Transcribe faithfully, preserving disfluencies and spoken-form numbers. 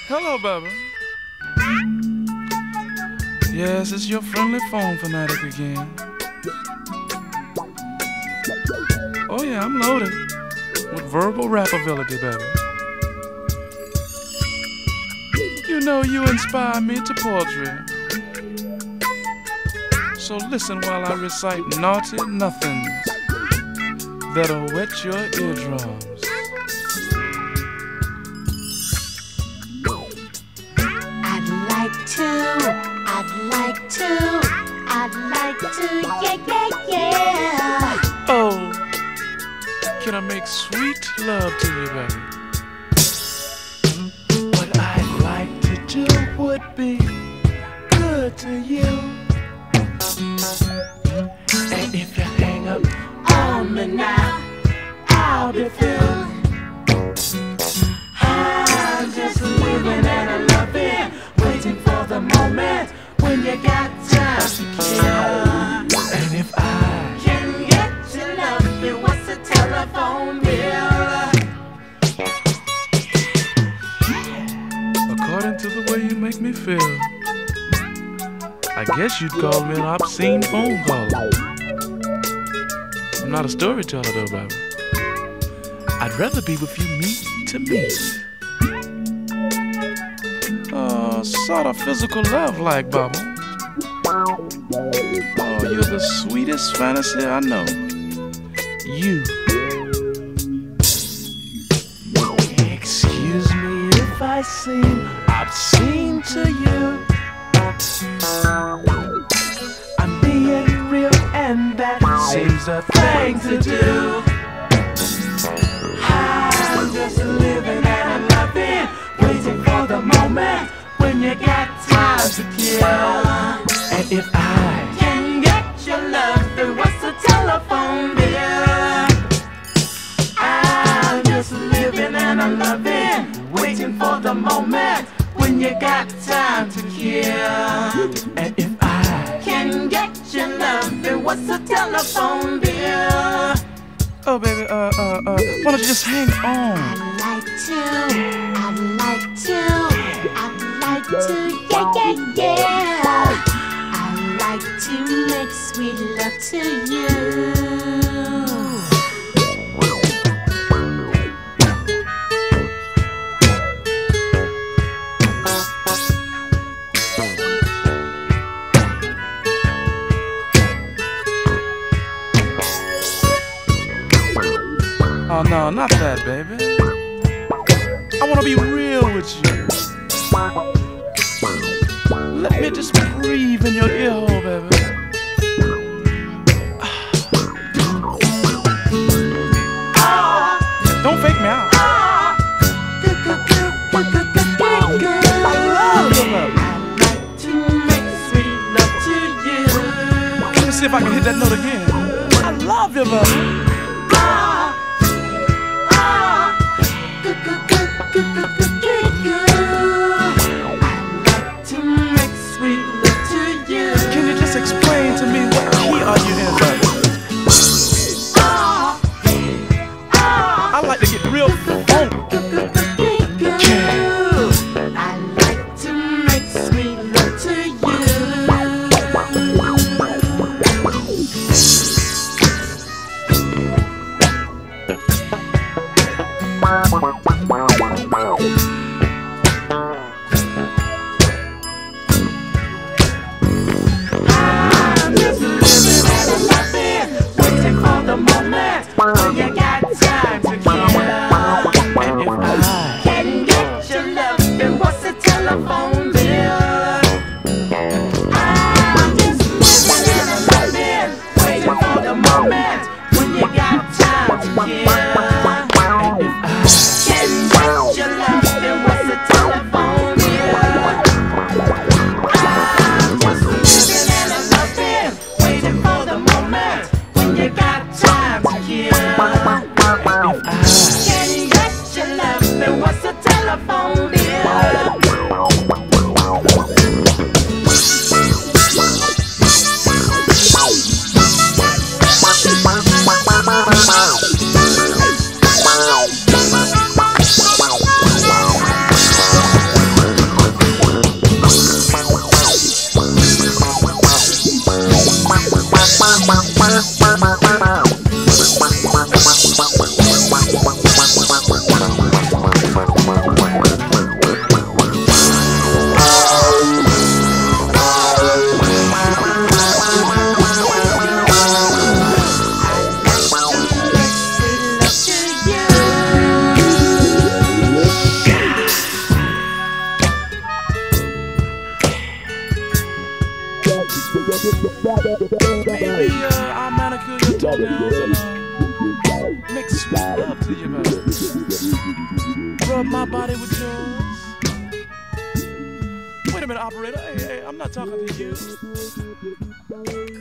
Hello, baby. Yes, it's your friendly phone fanatic again. Oh yeah, I'm loaded with verbal rap ability, baby. You know you inspire me to poetry. So listen while I recite naughty nothings that'll wet your eardrums. I'd like to, I'd like to, I'd like to, yeah, yeah, yeah. Oh, can I make sweet love to you, baby? What I'd like to do would be good to you. And if you hang up on me now, I'll be filled. I'm just living and I'm loving, waiting for the moment when you got time to kill. And if I Can get your love, what's the telephone bill? according to the way you make me feel, I guess you'd call me an obscene phone caller. I'm not a storyteller though, baby. I'd rather be with you meet to meet. Uh, sort of physical love like, Baba. Oh, you're the sweetest fantasy I know. You. Excuse me if I seem obscene to you. I'm being real and that seems a thing to do. I'm just living and I'm loving, waiting for the moment when you got time to kill. And if I Can get your love, then what's the telephone bill? I'm just living and I'm loving, waiting for the moment when you got time to kill. And if I Can get your love, then what's the telephone bill? Oh baby, uh, uh, uh, why don't you just hang on? I'd like to, I'd like to, I'd like to, yeah, yeah, yeah. I'd like to make sweet love to you. Oh no, not that, baby. I wanna be real with you. Let me just breathe in your ear hole, baby. Don't fake me out. I love your love. I'd like to make sweet love to you. Let me see if I can hit that note again. I love your love. Can you just explain to me what key are you in, baby? I like to get real funky. I like to make sweet love to you. toenails and uh, make sweet love to you, baby. Rub my body with yours. Wait a minute, operator. Hey, hey, I'm not talking to you.